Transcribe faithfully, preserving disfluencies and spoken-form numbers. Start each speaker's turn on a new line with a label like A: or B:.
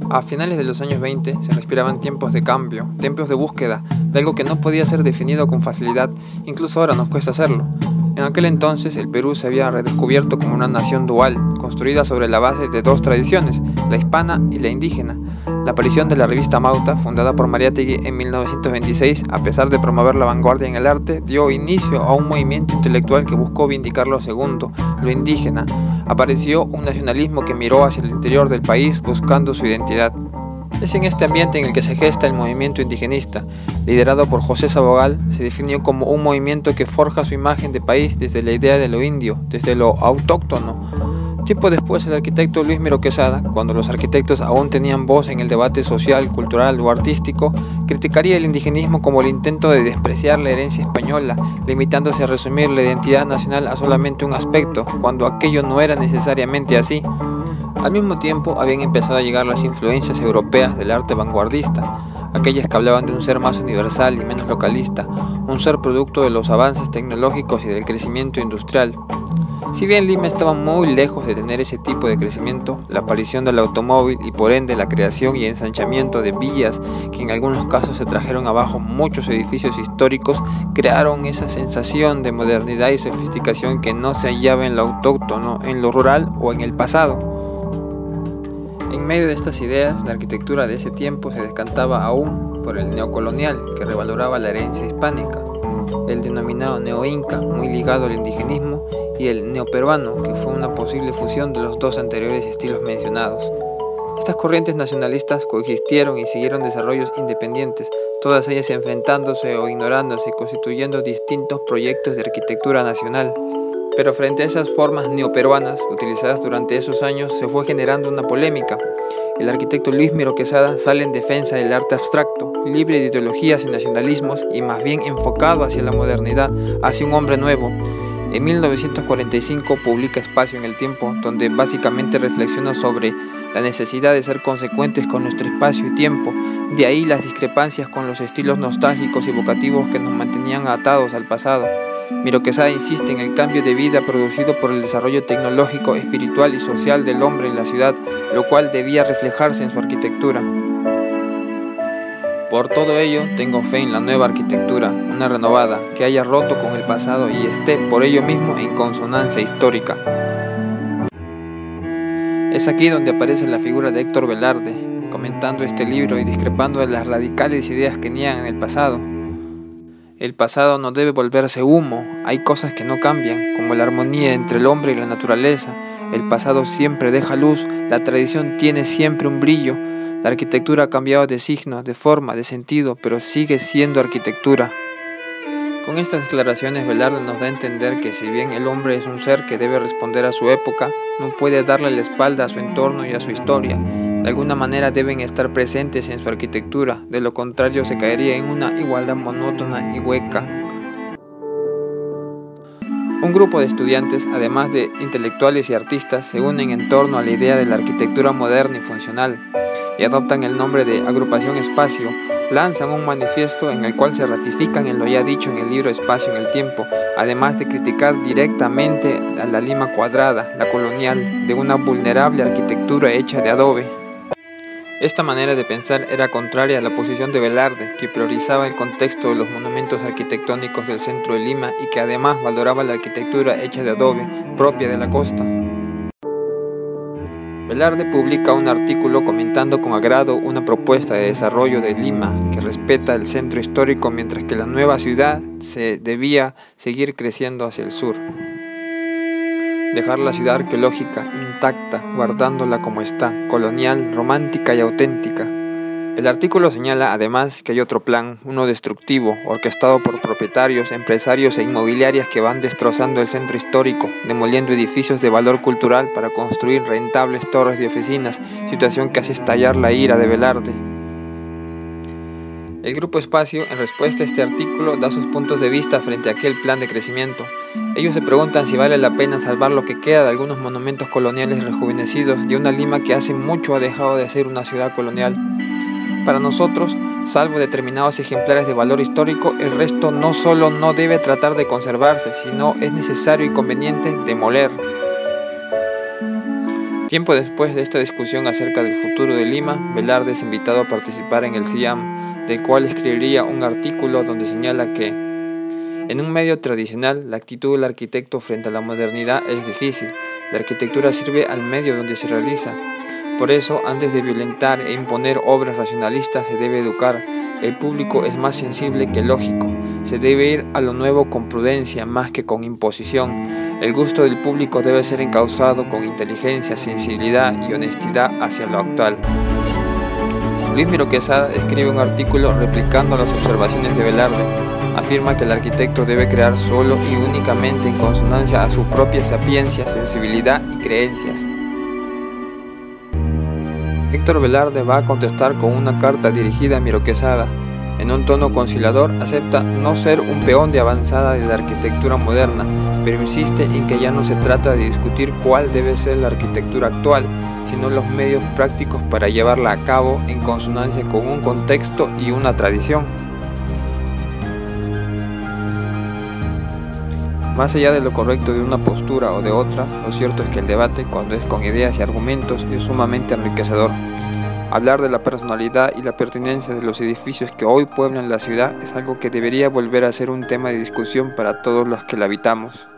A: A finales de los años veinte se respiraban tiempos de cambio, tiempos de búsqueda, de algo que no podía ser definido con facilidad, incluso ahora nos cuesta hacerlo. En aquel entonces el Perú se había redescubierto como una nación dual, construida sobre la base de dos tradiciones, la hispana y la indígena. La aparición de la revista Mauta, fundada por Mariátegui en mil novecientos veintiséis, a pesar de promover la vanguardia en el arte, dio inicio a un movimiento intelectual que buscó vindicar lo segundo, lo indígena. Apareció un nacionalismo que miró hacia el interior del país buscando su identidad. Es en este ambiente en el que se gesta el movimiento indigenista, liderado por José Sabogal. Se definió como un movimiento que forja su imagen de país desde la idea de lo indio, desde lo autóctono. Tiempo después, el arquitecto Luis Miro Quesada, cuando los arquitectos aún tenían voz en el debate social, cultural o artístico, criticaría el indigenismo como el intento de despreciar la herencia española, limitándose a resumir la identidad nacional a solamente un aspecto, cuando aquello no era necesariamente así. Al mismo tiempo, habían empezado a llegar las influencias europeas del arte vanguardista, aquellas que hablaban de un ser más universal y menos localista, un ser producto de los avances tecnológicos y del crecimiento industrial. Si bien Lima estaba muy lejos de tener ese tipo de crecimiento, la aparición del automóvil y por ende la creación y ensanchamiento de villas, que en algunos casos se trajeron abajo muchos edificios históricos, crearon esa sensación de modernidad y sofisticación que no se hallaba en lo autóctono, en lo rural o en el pasado. En medio de estas ideas, la arquitectura de ese tiempo se descantaba aún por el neocolonial, que revaloraba la herencia hispánica, el denominado neo-inca, muy ligado al indigenismo, y el neoperuano, que fue una posible fusión de los dos anteriores estilos mencionados. Estas corrientes nacionalistas coexistieron y siguieron desarrollos independientes, todas ellas enfrentándose o ignorándose y constituyendo distintos proyectos de arquitectura nacional. Pero frente a esas formas neoperuanas utilizadas durante esos años se fue generando una polémica. El arquitecto Luis Miro Quesada sale en defensa del arte abstracto, libre de ideologías y nacionalismos y más bien enfocado hacia la modernidad, hacia un hombre nuevo. En mil novecientos cuarenta y cinco publica Espacio en el Tiempo, donde básicamente reflexiona sobre la necesidad de ser consecuentes con nuestro espacio y tiempo, de ahí las discrepancias con los estilos nostálgicos y evocativos que nos mantenían atados al pasado. Miro Quesada insiste en el cambio de vida producido por el desarrollo tecnológico, espiritual y social del hombre en la ciudad, lo cual debía reflejarse en su arquitectura. Por todo ello, tengo fe en la nueva arquitectura, una renovada, que haya roto con el pasado y esté por ello mismo en consonancia histórica. Es aquí donde aparece la figura de Héctor Velarde, comentando este libro y discrepando de las radicales ideas que niegan en el pasado. El pasado no debe volverse humo, hay cosas que no cambian, como la armonía entre el hombre y la naturaleza. El pasado siempre deja luz, la tradición tiene siempre un brillo. La arquitectura ha cambiado de signo, de forma, de sentido, pero sigue siendo arquitectura. Con estas declaraciones, Velarde nos da a entender que si bien el hombre es un ser que debe responder a su época, no puede darle la espalda a su entorno y a su historia. De alguna manera deben estar presentes en su arquitectura, de lo contrario se caería en una igualdad monótona y hueca. Un grupo de estudiantes, además de intelectuales y artistas, se unen en torno a la idea de la arquitectura moderna y funcional, y adoptan el nombre de Agrupación Espacio. Lanzan un manifiesto en el cual se ratifican en lo ya dicho en el libro Espacio en el Tiempo, además de criticar directamente a la Lima cuadrada, la colonial, de una vulnerable arquitectura hecha de adobe. Esta manera de pensar era contraria a la posición de Velarde, que priorizaba el contexto de los monumentos arquitectónicos del centro de Lima y que además valoraba la arquitectura hecha de adobe, propia de la costa. Velarde publica un artículo comentando con agrado una propuesta de desarrollo de Lima que respeta el centro histórico mientras que la nueva ciudad se debía seguir creciendo hacia el sur. Dejar la ciudad arqueológica intacta, guardándola como está, colonial, romántica y auténtica. El artículo señala además que hay otro plan, uno destructivo, orquestado por propietarios, empresarios e inmobiliarias que van destrozando el centro histórico, demoliendo edificios de valor cultural para construir rentables torres de oficinas, situación que hace estallar la ira de Velarde. El Grupo Espacio, en respuesta a este artículo, da sus puntos de vista frente a aquel plan de crecimiento. Ellos se preguntan si vale la pena salvar lo que queda de algunos monumentos coloniales rejuvenecidos de una Lima que hace mucho ha dejado de ser una ciudad colonial. Para nosotros, salvo determinados ejemplares de valor histórico, el resto no solo no debe tratar de conservarse, sino es necesario y conveniente demoler. Tiempo después de esta discusión acerca del futuro de Lima, Velarde es invitado a participar en el CIAM, del cual escribiría un artículo donde señala que en un medio tradicional, la actitud del arquitecto frente a la modernidad es difícil. La arquitectura sirve al medio donde se realiza. Por eso, antes de violentar e imponer obras racionalistas, se debe educar. El público es más sensible que lógico. Se debe ir a lo nuevo con prudencia más que con imposición. El gusto del público debe ser encauzado con inteligencia, sensibilidad y honestidad hacia lo actual. Luis Miro Quesada escribe un artículo replicando las observaciones de Velarde. Afirma que el arquitecto debe crear solo y únicamente en consonancia a su propia sapiencia, sensibilidad y creencias. Héctor Velarde va a contestar con una carta dirigida a Miro Quesada. En un tono conciliador, acepta no ser un peón de avanzada de la arquitectura moderna, pero insiste en que ya no se trata de discutir cuál debe ser la arquitectura actual, sino los medios prácticos para llevarla a cabo en consonancia con un contexto y una tradición. Más allá de lo correcto de una postura o de otra, lo cierto es que el debate, cuando es con ideas y argumentos, es sumamente enriquecedor. Hablar de la personalidad y la pertinencia de los edificios que hoy pueblan la ciudad es algo que debería volver a ser un tema de discusión para todos los que la habitamos.